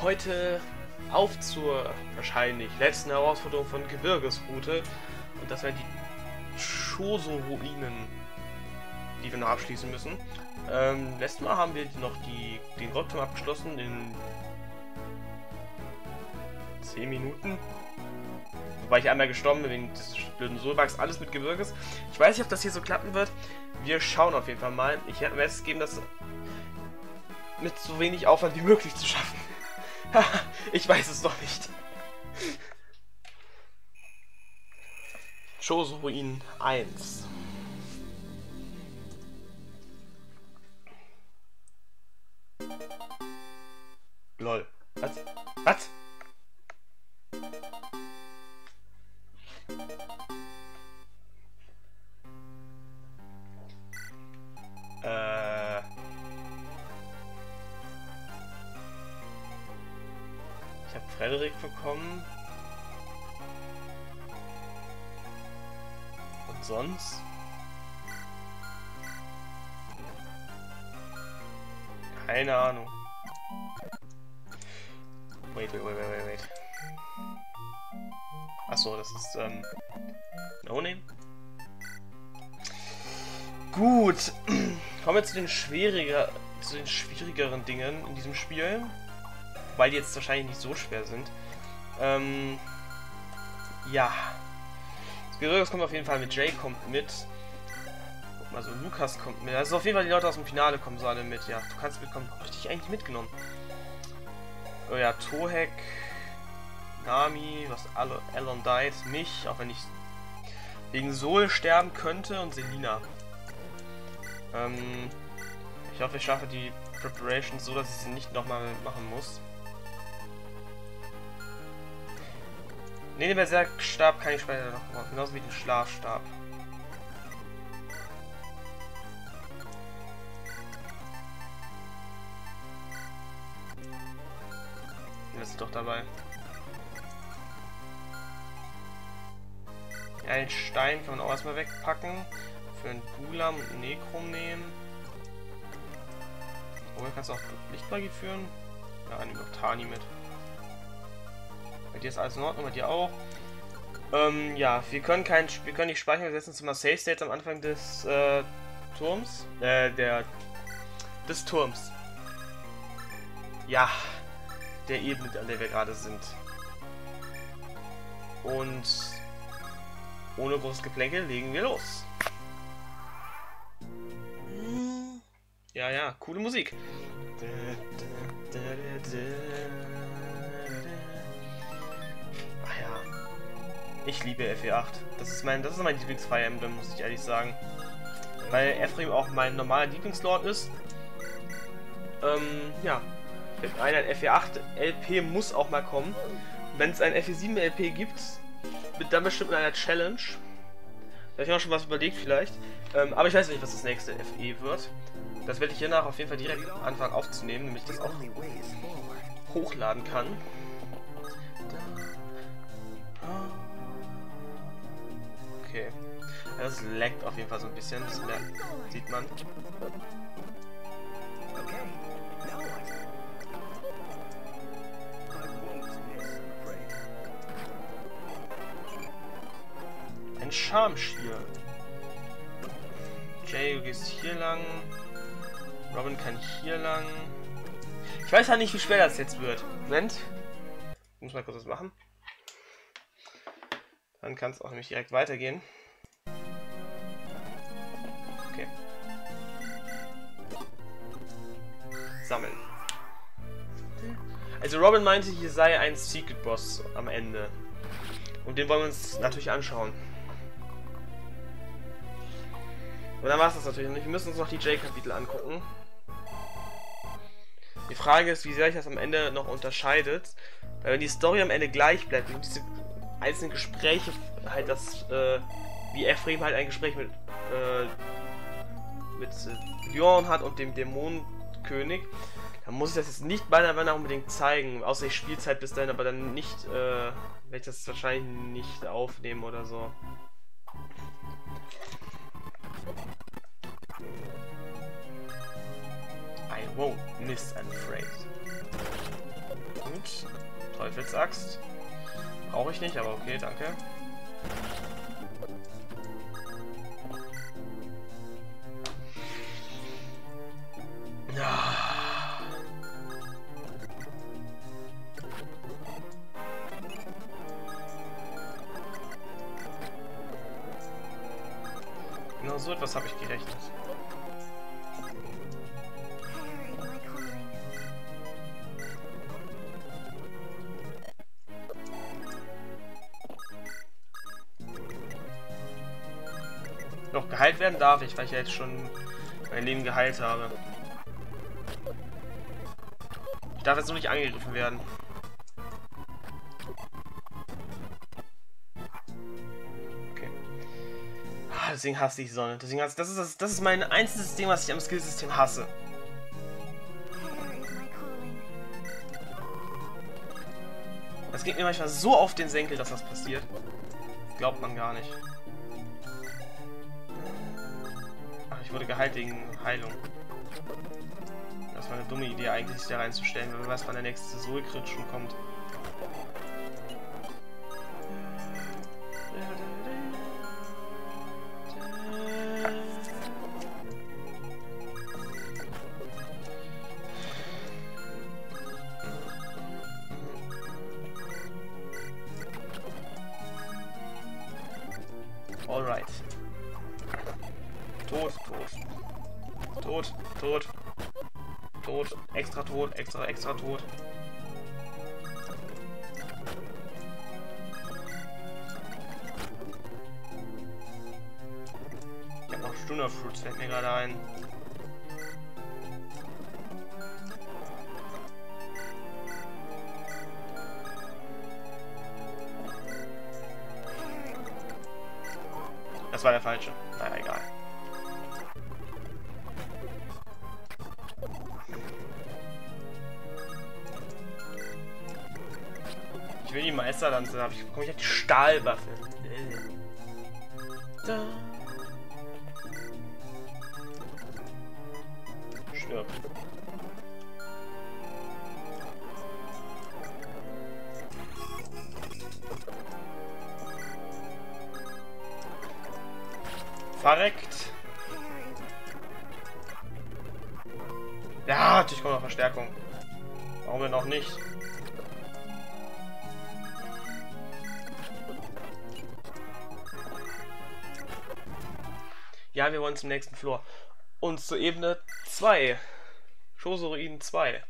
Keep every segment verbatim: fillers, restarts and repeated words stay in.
Heute auf zur wahrscheinlich letzten Herausforderung von Gebirgesroute. Und das wären die Chozo-Ruinen, die wir noch abschließen müssen. Ähm, letztes Mal haben wir noch die, den Gottturm abgeschlossen in zehn Minuten. Wobei ich einmal gestorben bin wegen des blöden Solbugs, alles mit Gebirges. Ich weiß nicht, ob das hier so klappen wird. Wir schauen auf jeden Fall mal. Ich werde mir Bestes geben, das mit so wenig Aufwand wie möglich zu schaffen. Ich weiß es noch nicht. Chozo-Ruinen eins. Lol. Was? Was? Äh. Ich habe Frederik bekommen. Und sonst? Keine Ahnung. Wait, wait, wait, wait, wait. Achso, das ist, ähm... No-Name? Gut. Kommen wir zu den schwieriger, zu den schwierigeren Dingen in diesem Spiel. Weil die jetzt wahrscheinlich nicht so schwer sind. Ähm... Ja. Gebirges kommt auf jeden Fall mit, Jay kommt mit. Guck mal, so Lukas kommt mit. Also auf jeden Fall die Leute aus dem Finale kommen so alle mit. Ja, du kannst mitkommen. Hab ich dich eigentlich mitgenommen? Oh ja, Tohek, Nami, was Alon died, mich, auch wenn ich wegen Sol sterben könnte, und Selina. Ähm, ich hoffe, ich schaffe die Preparations so, dass ich sie nicht nochmal machen muss. Ne, den Berserkstab kann ich später noch machen, genauso wie den Schlafstab. Das ist doch dabei. Einen Stein kann man auch erstmal wegpacken. Für einen Gulam und einen Nekrom nehmen. Oder kannst du auch Lichtmagie führen? Ja, nimm doch Tani mit. Bei dir ist alles in Ordnung, bei dir auch. Ähm, ja, wir können kein, wir können nicht speichern, wir setzen uns mal Save States am Anfang des äh, Turms. Äh, der des Turms. Ja. Der Ebene, an der wir gerade sind. Und ohne großes Geplänkel legen wir los. Ja, ja, coole Musik. Ach ja. Ich liebe F E acht. Das ist mein, das ist mein Lieblings-Fire Emblem, muss ich ehrlich sagen. Weil Ephraim auch mein normaler Lieblingslord ist. Ähm, ja. Ein F E acht L P muss auch mal kommen. Wenn es ein F E sieben L P gibt, wird dann bestimmt in einer Challenge. Da habe ich mir auch schon was überlegt vielleicht. Ähm, aber ich weiß nicht, was das nächste F E wird. Das werde ich hiernach auf jeden Fall direkt anfangen aufzunehmen, damit ich das auch hochladen kann. Okay. Das laggt auf jeden Fall so ein bisschen, das sieht man. Ein Schamschier. Jay, du gehst hier lang. Robin kann hier lang. Ich weiß halt nicht, wie schwer das jetzt wird. Moment. Ich muss mal kurz was machen. Dann kann es auch nämlich direkt weitergehen. Okay. Sammeln. Also Robin meinte, hier sei ein Secret Boss am Ende. Und den wollen wir uns natürlich anschauen. Und dann war es das natürlich nicht. Wir müssen uns noch die J-Kapitel angucken. Die Frage ist, wie sehr sich das am Ende noch unterscheidet. Weil wenn die Story am Ende gleich bleibt und diese einzelnen Gespräche halt das, äh, wie Ephraim halt ein Gespräch mit, äh, mit äh, Bjorn hat und dem Dämonenkönig, dann muss ich das jetzt nicht meiner Meinung nach unbedingt zeigen. Außer ich spiele Zeit bis dahin, aber dann nicht, äh, werde ich das wahrscheinlich nicht aufnehmen oder so. I won't miss an phrase. Hm? Gut. Teufelsaxt. Brauche ich nicht, aber okay, danke. Ja. Genau so etwas habe ich gerechnet. Noch geheilt werden darf ich, weil ich ja jetzt schon mein Leben geheilt habe. Ich darf jetzt nur nicht angegriffen werden. Okay. Ah, deswegen hasse ich Sonne. Deswegen hasse, das, ist das, das ist mein einziges Ding, was ich am Skillsystem hasse. Das geht mir manchmal so auf den Senkel, dass das passiert. Das glaubt man gar nicht. Ach, ich wurde geheilt wegen Heilung. Das war eine dumme Idee eigentlich, sich da reinzustellen, wenn man weiß, wann der nächste Soul-Crit schon kommt. Alright. Tot, tot. Tot, tot. Tot, extra tot, extra, extra tot. Ich hab noch Stunde Fruits, fällt mir gerade ein. Das war der falsche. Naja, egal. Ich will die Meisterlanze, da bekomme ich ja die Stahlwaffe. Da. Stirb. Verreckt. Ja, natürlich kommt noch Verstärkung. Warum denn auch nicht? Ja, wir wollen zum nächsten Floor. Und zur Ebene zwei. Chozo-Ruinen zwei.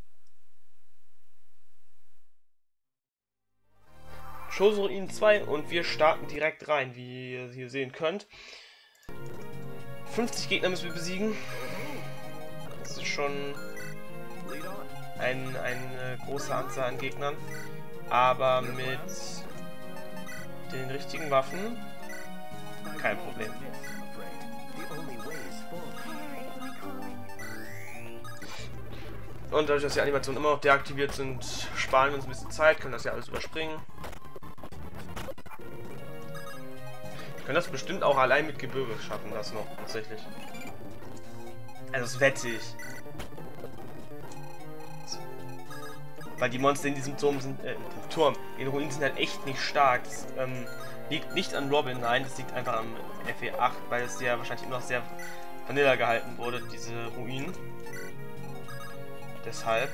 Chozo-Ruinen zwei und wir starten direkt rein, wie ihr hier sehen könnt. fünfzig Gegner müssen wir besiegen. Das ist schon ein, eine große Anzahl an Gegnern. Aber mit den richtigen Waffen kein Problem. Und dadurch, dass die Animationen immer noch deaktiviert sind, sparen wir uns ein bisschen Zeit, können das ja alles überspringen. Wir können das bestimmt auch allein mit Gebirge schaffen, das noch, tatsächlich. Also das wette ich. Weil die Monster in diesem Turm sind, äh, Turm, in Ruinen sind halt echt nicht stark. Das ähm, liegt nicht an Robin, nein, das liegt einfach am F E acht, weil es ja wahrscheinlich immer noch sehr vanilla gehalten wurde, diese Ruinen. Deshalb.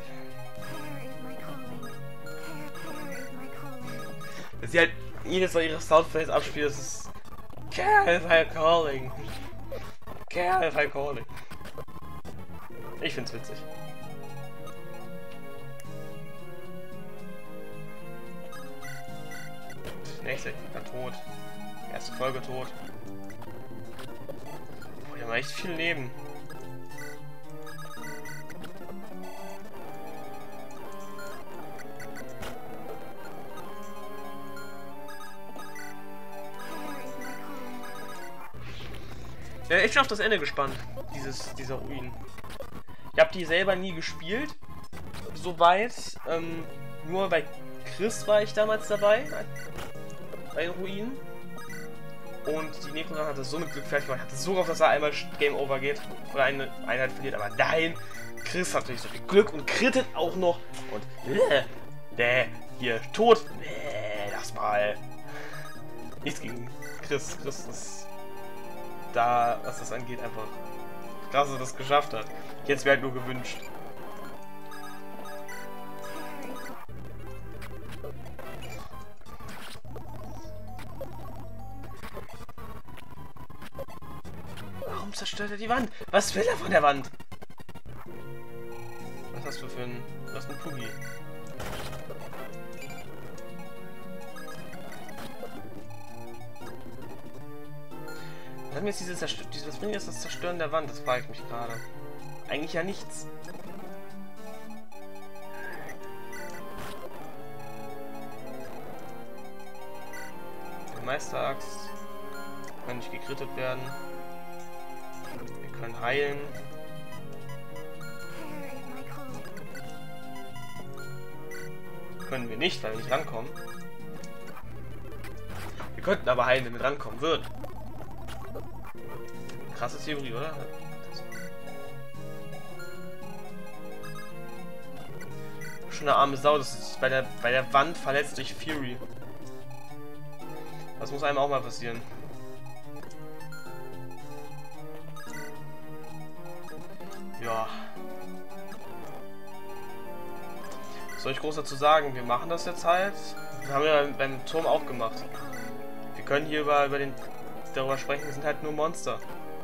Dass sie halt jedes Mal ihre Soundflames abspielt, das ist Careful Calling. Careful Calling. Ich find's witzig. Nächste Gegner tot. Erste Folge tot. Oh, die haben echt viel Leben. Ja, ich bin auf das Ende gespannt, dieses, dieser Ruinen. Ich habe die selber nie gespielt, soweit. Ähm, nur bei Chris war ich damals dabei, bei den Ruinen. Und die Necron hatte so mit Glück fertig gemacht. Ich hatte so gehofft, dass er einmal Game Over geht oder eine Einheit verliert. Aber nein, Chris hat natürlich so viel Glück und krittet auch noch. Und äh, Nee, hier, tot. Nee, lass mal. Nichts gegen Chris. Chris ist da, was das angeht, einfach krass, dass er das geschafft hat. Jetzt wäre halt nur gewünscht. Warum zerstört er die Wand? Was will er von der Wand? Was hast du für ein... Was ist ein Puggy? Was hat mir jetzt diese Zerstör Was bringt jetzt das Zerstören der Wand? Das frage ich mich gerade. Eigentlich ja nichts. Die Meisteraxt kann nicht gekrittet werden. Wir können heilen. Können wir nicht, weil wir nicht rankommen. Wir könnten aber heilen, wenn wir rankommen würden. Krasse Theorie, oder? Schon eine arme Sau, das ist bei der bei der Wand verletzt durch Fury. Das muss einem auch mal passieren. Ja. Was soll ich groß dazu sagen? Wir machen das jetzt halt. Das haben wir beim, beim Turm auch gemacht. Wir können hier über, über den darüber sprechen, wir sind halt nur Monster.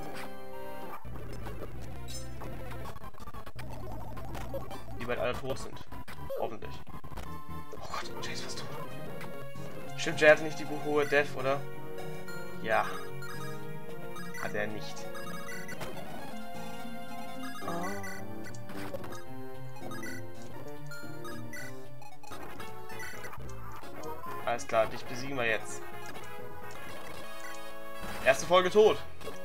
Die bald alle tot sind. Hoffentlich. Oh Gott, Jay ist fast tot. Stimmt, Jay hatte nicht die hohe Death, oder? Ja. Hat er nicht. Oh. Alles klar, dich besiegen wir jetzt. Erste Folge tot.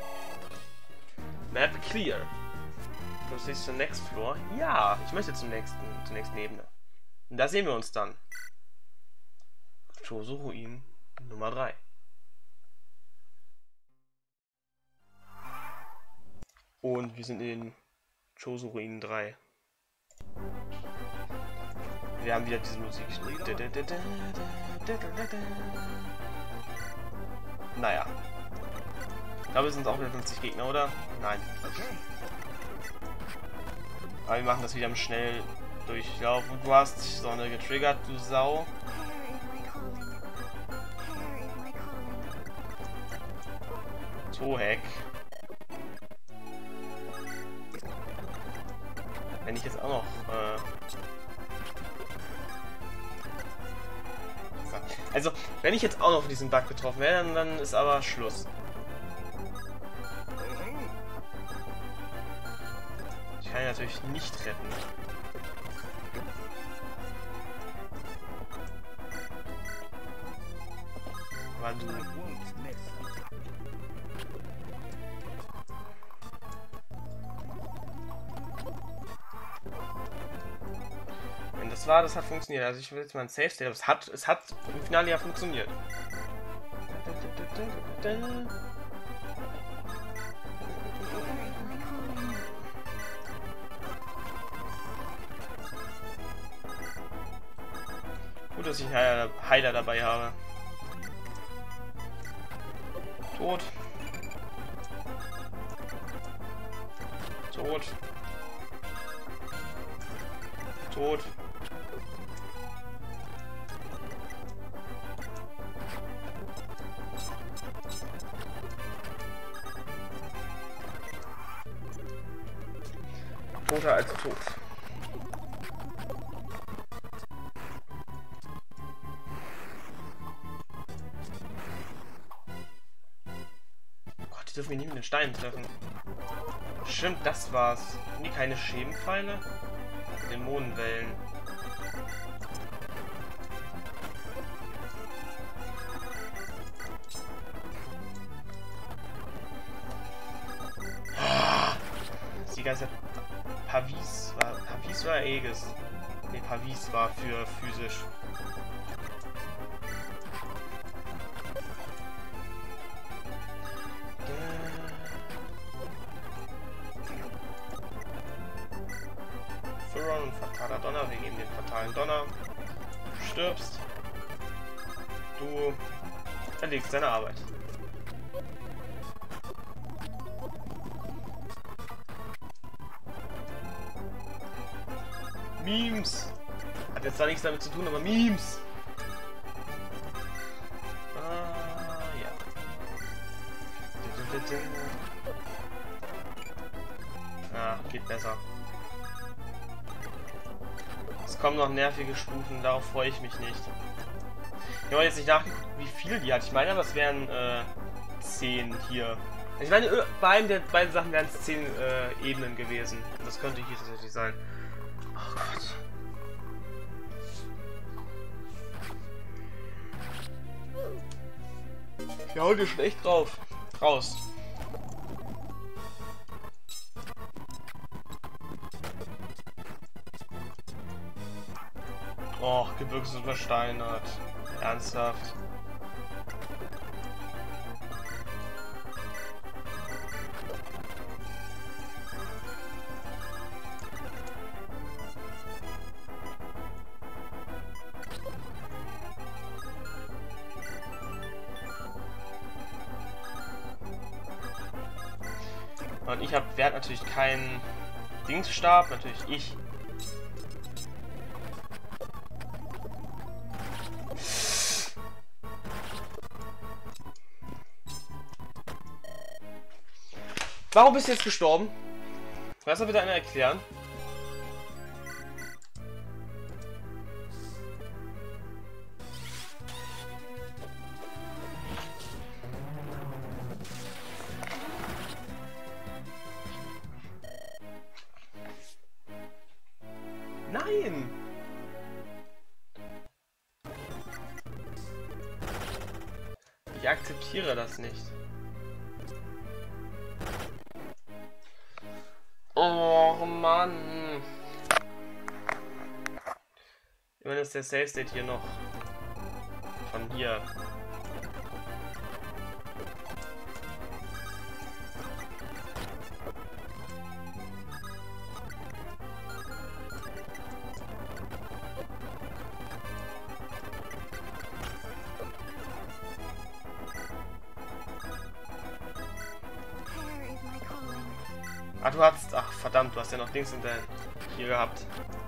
Map clear. Proceed to the next floor. Ja, ich möchte zum nächsten, zur nächsten Ebene. Und da sehen wir uns dann. Chozo Ruin Nummer drei. Und wir sind in Chozo Ruin drei. Wir haben wieder diese Musik. Naja. Ich glaube, es sind auch wieder fünfzig Gegner, oder? Nein. Aber wir machen das wieder im Schnelldurchlauf. Und du hast Sonne getriggert, du Sau. Tohek. Wenn ich jetzt auch noch... Äh also, wenn ich jetzt auch noch von diesem Bug getroffen wäre, dann, dann ist aber Schluss. Ich kann ihn natürlich nicht retten. Aber du... Wenn das war, das hat funktioniert. Also ich will jetzt mal ein Safe State, aber es hat, es hat im Finale ja funktioniert. Gut, dass ich einen Heiler, Heiler dabei habe. Tot. Tot. Tot. Toter als tot. Gott, die dürfen mich nicht mit den Steinen treffen. Stimmt, das war's. Sind die keine Schemenpfeile? Dämonenwellen. Sieger ist ja Pavis. War Pavis oder Aegis? Ne, Pavis war für physisch. Furon und fataler Donner, wir geben den fatalen Donner. stirbst. Du erlegst deine Arbeit. Memes. Hat jetzt da nichts damit zu tun, aber Memes. Ah, ja. Ah, geht besser. Es kommen noch nervige Stufen, darauf freue ich mich nicht. Ich habe jetzt nicht nachgeguckt, wie viel die hat. Ich meine aber, es wären äh, zehn hier. Ich meine, bei einem der beiden Sachen wären es zehn äh, Ebenen gewesen. Und das könnte hier tatsächlich sein. Oh Gott. Ich hau dir schon echt drauf. Raus. Oh, Gebirge sind versteinert. Ernsthaft. Und ich habe, wer hat natürlich keinen Dingsstab, natürlich ich. Warum bist du jetzt gestorben? Kannst du bitte einer erklären? Nein! Ich akzeptiere das nicht. Oh Mann! Immerhin ist der Save State hier noch von hier. Ah, du hast... Ach, verdammt, du hast ja noch Dings in der... hier gehabt.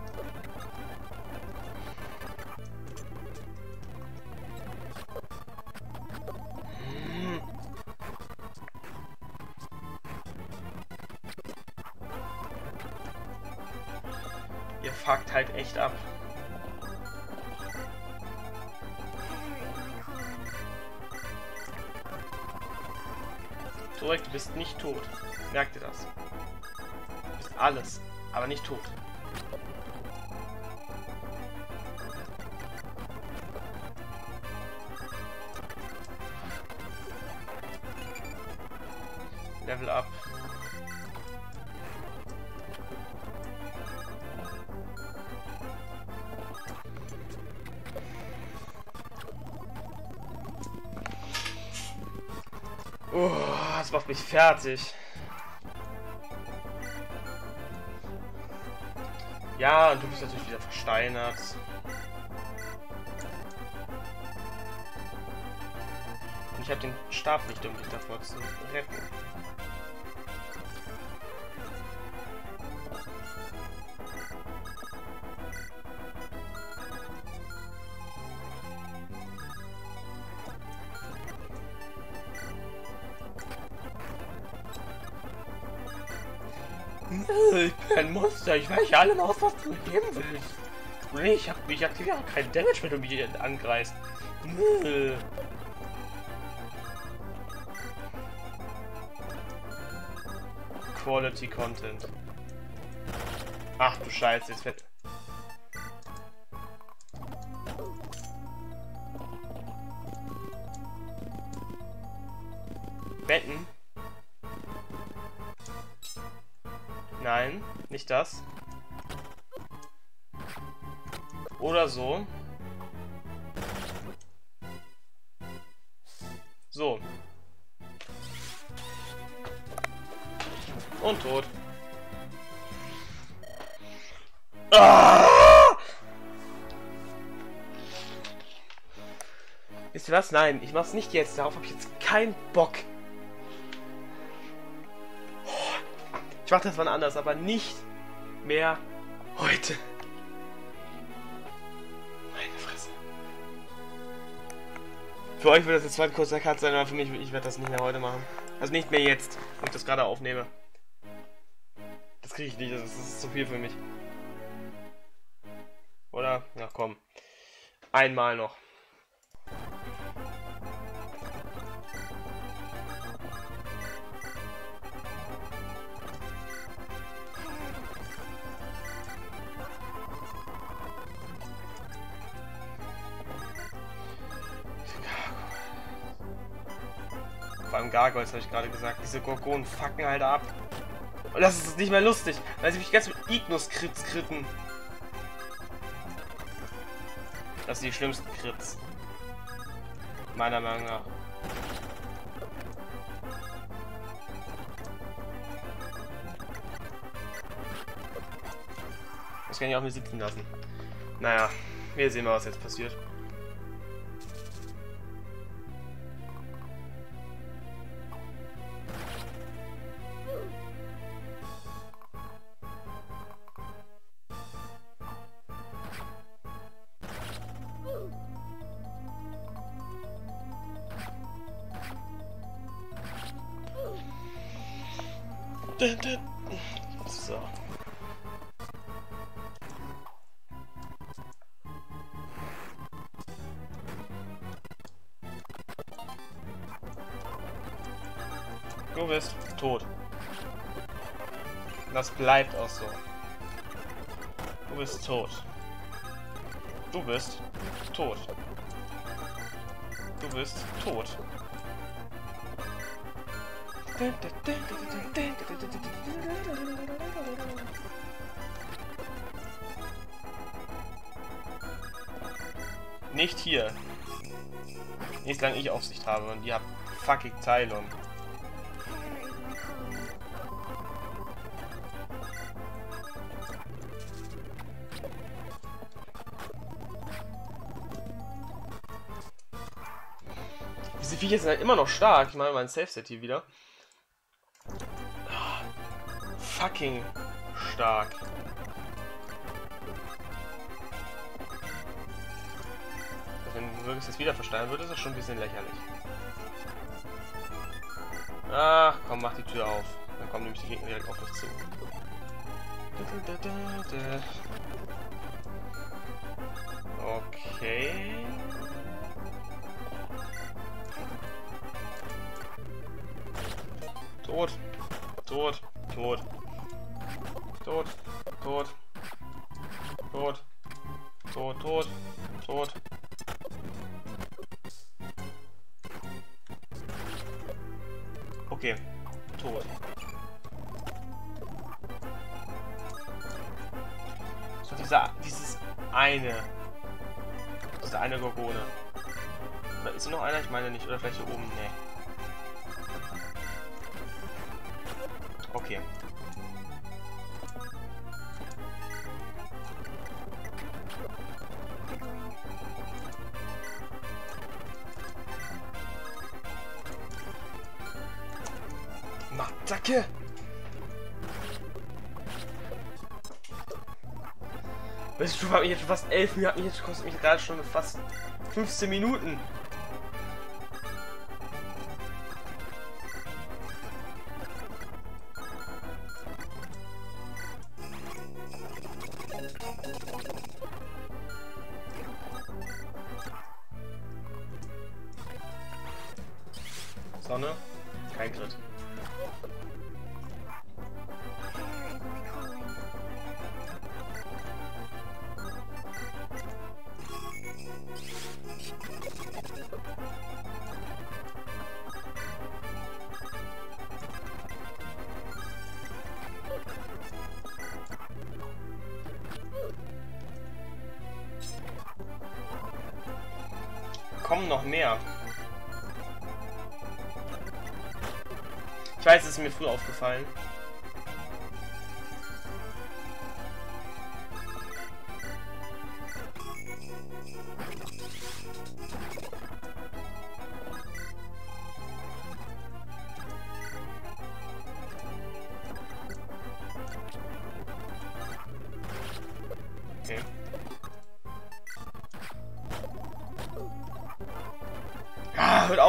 Hm. Ihr fuckt halt echt ab. Zurück, du bist nicht tot. Merkt ihr das? Alles, aber nicht tot. Level up. Oh, das macht mich fertig. Ja, du bist natürlich wieder versteinert. Und ich habe den Stab nicht, um dich davor zu retten. Ich bin ein Monster, ich weiß ja alle aus, was du geben willst. Nee, ich, hab, ich aktiviere keinen Damage, wenn du mich angreifst. Nö. Quality Content. Ach du Scheiße, jetzt wird... Betten? Nein, nicht das. Oder so. So. Und tot. Ah! Wisst ihr was? Nein, ich mach's nicht jetzt. Darauf habe ich jetzt keinen Bock. Ich mach das wann anders, aber nicht mehr heute. Meine Fresse. Für euch wird das jetzt zwar ein kurzer Cut sein, aber für mich, ich werde das nicht mehr heute machen. Also nicht mehr jetzt, wo ich das gerade aufnehme. Das kriege ich nicht, das ist, das ist zu viel für mich. Oder? Na komm. Einmal noch. Vor allem Gargoyles habe ich gerade gesagt. Diese Gorgonen fucken halt ab. Und das ist nicht mehr lustig, weil sie mich ganz mit Ignus-Crits kritten. Das sind die schlimmsten Crits. Meiner Meinung nach. Das kann ich auch mir sitzen lassen. Naja, wir sehen mal, was jetzt passiert. So. Du bist tot. Das bleibt auch so. Du bist tot. Du bist tot. Du bist tot. Nicht hier. Nicht solange ich Aufsicht habe und ihr habt fucking Teilung. Diese Viecher sind halt immer noch stark. Ich meine, mein Safe-Set hier wieder. Fucking stark. Wenn du wirklich das wieder versteigen würde, ist das schon ein bisschen lächerlich. Ach komm, mach die Tür auf. Dann kommen nämlich die Gegner direkt auf dich zu. Okay. Tot. Tot. Tot. Tot. Tot. Tot. Tot. Tot. Tot. Okay. Tot. So, dieser, dieses eine. Diese eine Gorgone. Oder ist noch einer? Ich meine nicht. Oder vielleicht hier oben? Nee. Okay. Attacke! Das Stufe hat mich jetzt schon fast elf Minuten, hat mich jetzt kostet mich gerade schon fast fünfzehn Minuten. Sonne, kein Crit. Kommen noch mehr. Ich weiß, es ist mir früh aufgefallen.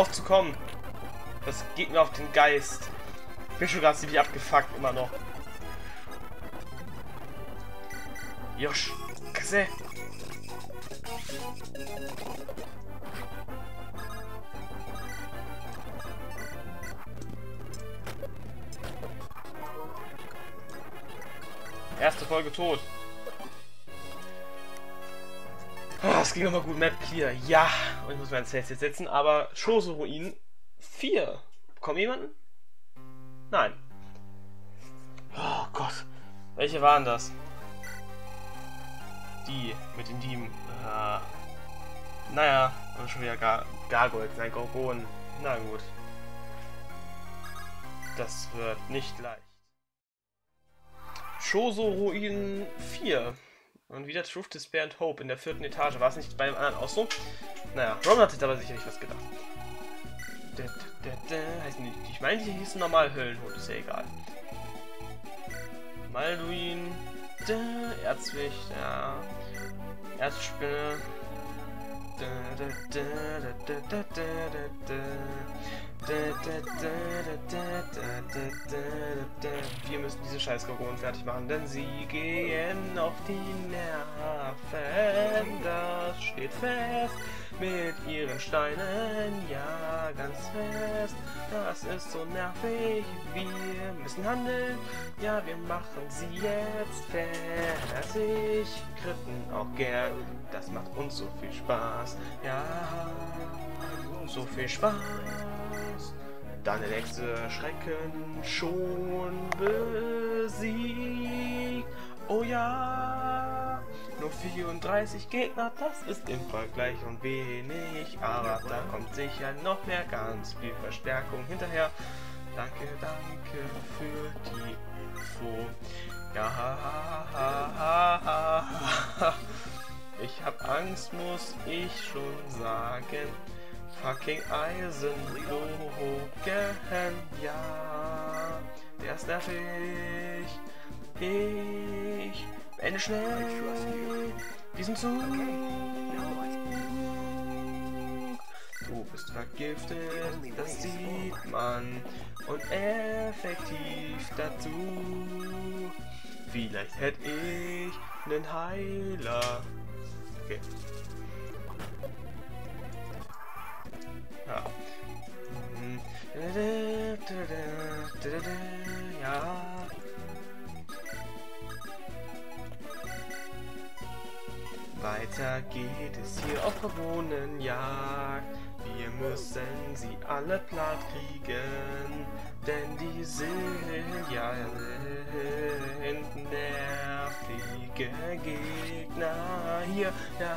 auf zu kommen. Das geht mir auf den Geist. Ich bin schon gerade ziemlich abgefuckt, immer noch. Josh, Kasse. Erste Folge tot. Das ging nochmal gut. Map clear. Ja. Und ich muss mein Safe jetzt setzen. Aber Chozo-Ruinen vier. Bekommt jemanden? Nein. Oh Gott. Welche waren das? Die mit den Diemen. Äh, naja. Und schon wieder Gar Gargoyles. Nein, Gorgonen. Na gut. Das wird nicht leicht. Chozo-Ruinen vier. Und wieder Truth, Despair and Hope in der vierten Etage. War es nicht bei dem anderen auch so? Naja, Ron hat sich aber sicherlich was gedacht. Da, da, da, da. Heißen die, ich meine, die hießen normal Höllenhund, ist ja egal. Malduin, da, Erzwicht, ja. Erzspinne. Da, da, da, da, da, da, da, da. Wir müssen diese scheiß Gorgonen fertig machen, denn sie gehen auf die Nerven. Das steht fest mit ihren Steinen, ja, ganz fest. Das ist so nervig, wir müssen handeln. Ja, wir machen sie jetzt fertig. Kritten auch gern, das macht uns so viel Spaß. Ja, so viel Spaß. Dann der nächste Schrecken schon besiegt. Oh ja, nur vierunddreißig Gegner, das ist im Vergleich und wenig. Aber da kommt sicher noch mehr, ganz viel Verstärkung hinterher. Danke, danke für die Info. Ja, ich hab Angst, muss ich schon sagen. Fucking Eisenlogen, ja, der ist nervig. Ich beende schnell diesen Zug. Du bist vergiftet, das sieht man. Und effektiv dazu. Vielleicht hätte ich einen Heiler. Okay. Ja. Ja. Weiter geht es hier auf Gorgonenjagd. Wir müssen sie alle platt kriegen, denn die sind ja nervige Gegner hier. Ja,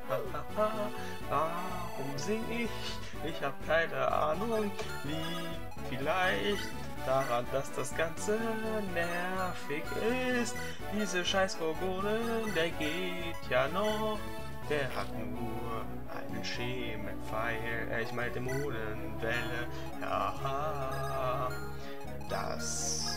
warum sing ich? Ich hab keine Ahnung. Liegt vielleicht daran, dass das Ganze nervig ist. Diese scheiß Gorgonen, der geht ja noch. Der hat nur einen Schemenpfeil, äh, ich meine Dämonenwelle. Ja, das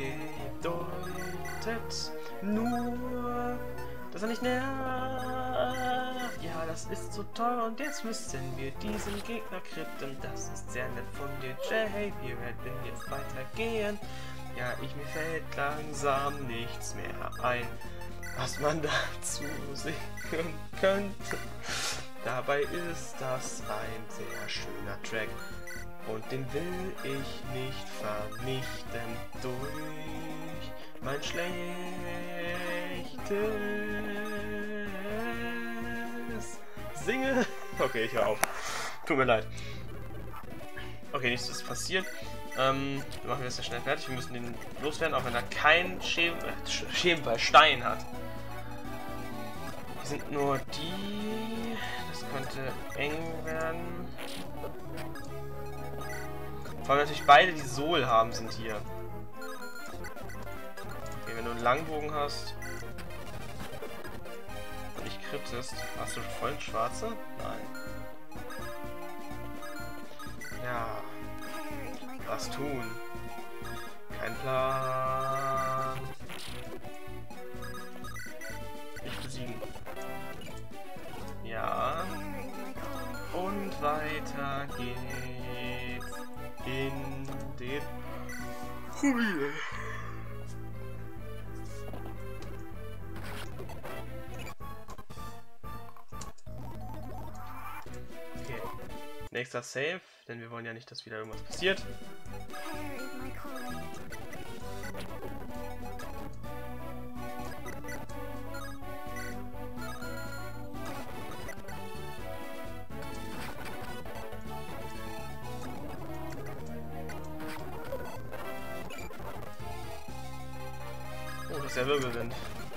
bedeutet nur, dass er nicht nervt. Ja, das ist so toll und jetzt müssen wir diesen Gegner kritten. Das ist sehr nett von dir, Jay. Wir werden jetzt weitergehen. Ja, ich mir fällt langsam nichts mehr ein, was man dazu singen könnte. Dabei ist das ein sehr schöner Track und den will ich nicht vernichten durch mein schlechtes Singen. Okay, ich höre auf. Tut mir leid. Okay, nichts ist passiert. Ähm, wir machen das ja schnell fertig. Wir müssen den loswerden, auch wenn er keinen Schem äh, Schemenpfeil Stein hat. Hier sind nur die. Das könnte eng werden. Vor allem natürlich beide, die Soul haben, sind hier. Okay, wenn du einen Langbogen hast und nicht krittest, hast du voll schwarze? Nein. Ja. Was tun? Kein Plan. Nicht besiegen. Ja. Und weiter geht's. Sorry. Okay. Nächster Save, denn wir wollen ja nicht, dass wieder irgendwas passiert. Oh, das ist ja Wirbelwind.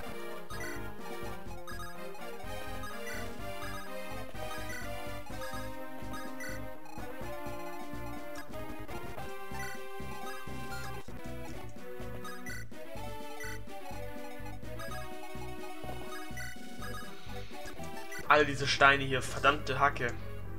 All diese Steine hier, verdammte Hacke.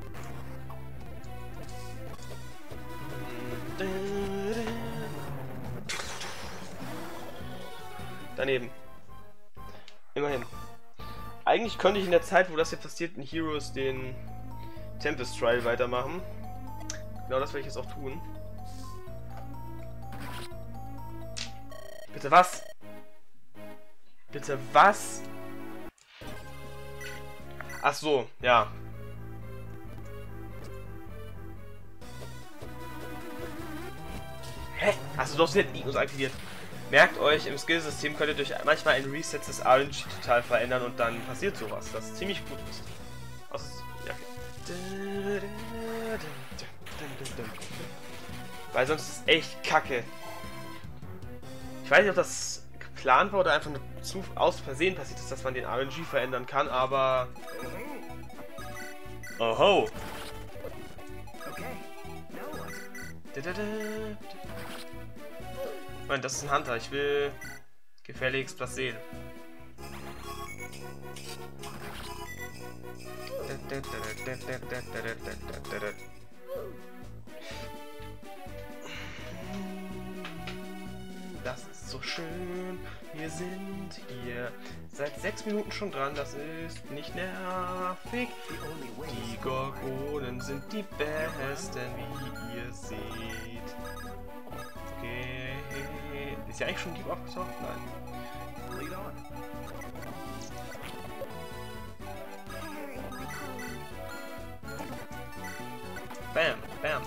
Daneben. Immerhin. Eigentlich könnte ich in der Zeit, wo das hier passiert, in Heroes den Tempest Trial weitermachen. Genau das werde ich jetzt auch tun. Bitte was? Bitte was? Ach so, ja. Hä? Hast du doch den Ignus aktiviert? Merkt euch, im Skillsystem könnt ihr durch manchmal ein Reset des R N G total verändern und dann passiert sowas, das ziemlich gut ist. Also, ja, okay. Weil sonst ist es echt kacke. Ich weiß nicht, ob das geplant war oder einfach nur zu aus Versehen passiert ist, dass man den R N G verändern kann, aber... Oho! Nein, das ist ein Hunter. Ich will gefälligst was sehen. Das ist so schön. Wir sind hier seit sechs Minuten schon dran. Das ist nicht nervig. Die Gorgonen sind die besten, wie ihr seht. Okay. Ist ja eigentlich schon Dieb aufgetaucht? Nein. Bam, bam.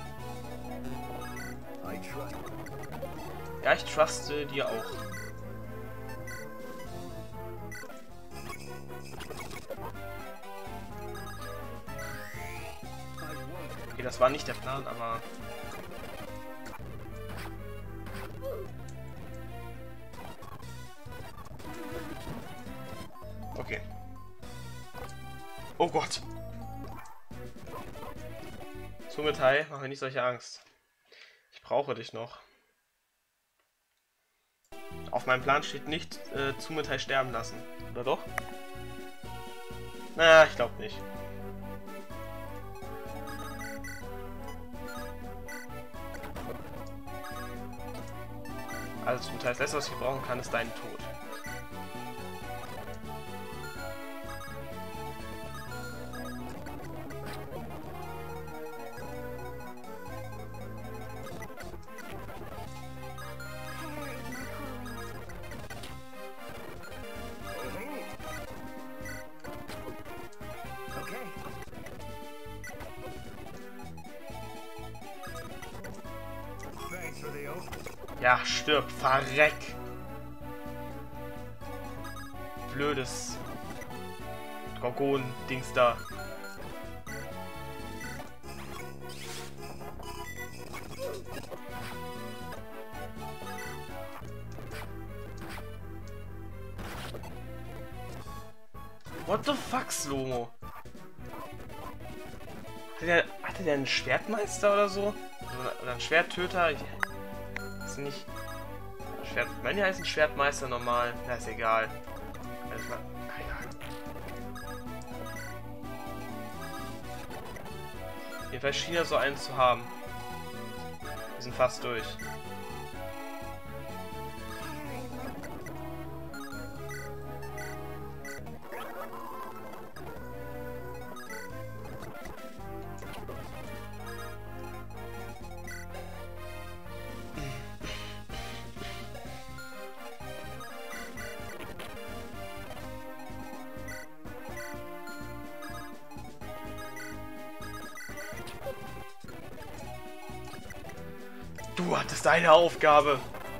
Ja, ich truste dir auch. Okay, das war nicht der Plan, aber... Okay. Oh Gott. Sumetai, mach mir nicht solche Angst. Ich brauche dich noch. Auf meinem Plan steht nicht, äh, Sumetai sterben lassen. Oder doch? Na, ich glaube nicht. Also Sumetai, das letzte, was ich brauchen kann, ist dein Tod. Ja, stirb, verreck! Blödes Gorgon-Dings da. What the fuck, Slomo? Hatte der, hatte der einen Schwertmeister oder so? Oder einen Schwerttöter? Ist nicht... Schwert... Meine die heißen Schwertmeister normal. Na, ist egal. Also, egal. Jedenfalls schien er so einen zu haben. Wir sind fast durch. Du hattest deine Aufgabe.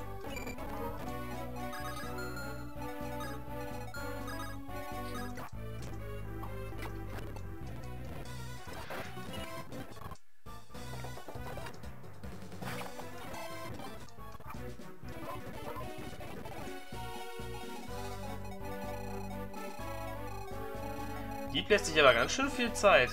Die lässt sich aber ganz schön viel Zeit.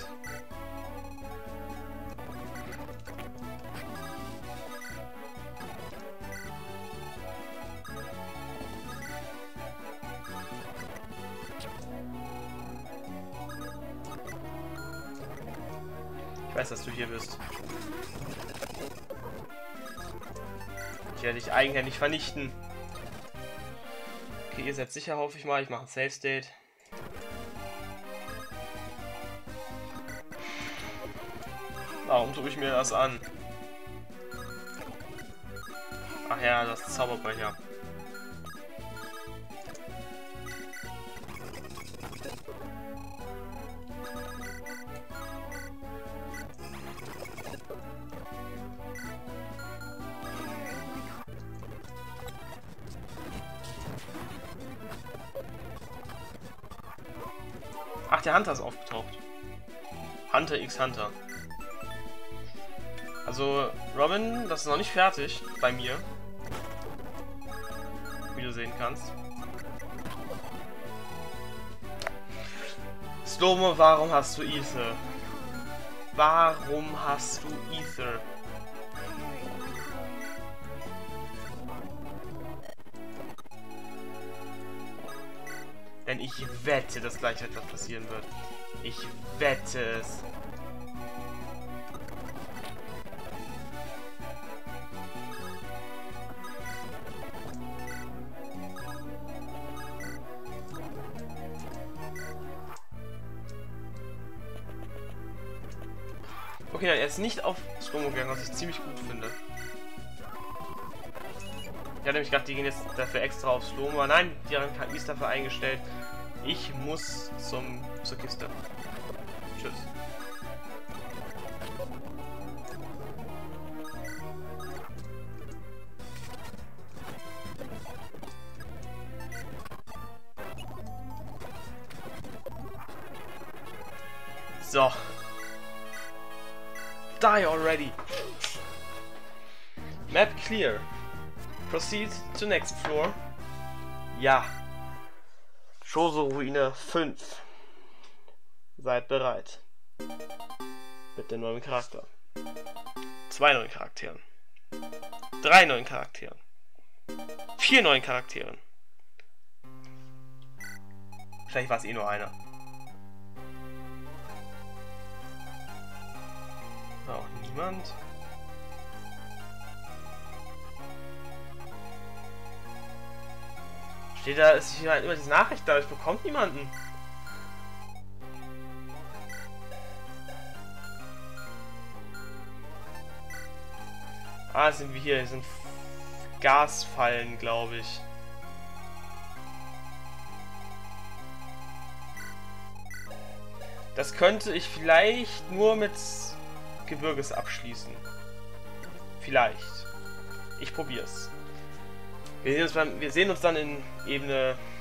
Ich weiß, dass du hier bist. Ich werde dich eigenhändig vernichten. Okay, ihr seid sicher, hoffe ich mal. Ich mache ein Safe State. Warum tue ich mir das an? Ach ja, das ist Zauberbrecher. Ach, der Hunter ist aufgetaucht. Hunter x Hunter. Also, Robin, das ist noch nicht fertig bei mir. Wie du sehen kannst. Slomo, warum hast du Ether? Warum hast du Ether? Denn ich wette, dass gleich etwas passieren wird. Ich wette es. Okay, er ist nicht auf Slow-Mo gegangen, was ich ziemlich gut finde. Ich hatte nämlich gedacht, die gehen jetzt dafür extra auf Slow-Mo. Nein, die haben K I ist dafür eingestellt. Ich muss zum, zur Kiste. Tschüss. So. Die already. Map clear. Proceed to next floor. Ja. Chozo-Ruine fünf. Seid bereit. Mit dem neuen Charakter. Zwei neuen Charakteren. Drei neuen Charakteren. Vier neuen Charakteren. Vielleicht war es eh nur einer. Auch niemand. Steht da, ist hier halt immer diese Nachricht da, ich bekomme niemanden. Ah, sind wir hier, hier sind Gasfallen, glaube ich. Das könnte ich vielleicht nur mit Gebirges abschließen. Vielleicht. Ich probier's. Wir sehen uns, beim, wir sehen uns dann in Ebene